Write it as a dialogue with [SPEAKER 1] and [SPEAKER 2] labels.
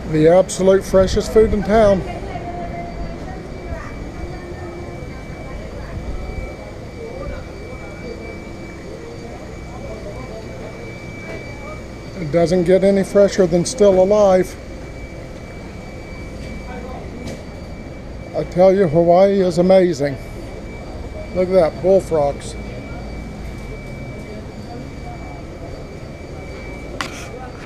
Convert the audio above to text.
[SPEAKER 1] The absolute freshest food in town. It doesn't get any fresher than still alive. I tell you, Hawaii is amazing. Look at that, bullfrogs.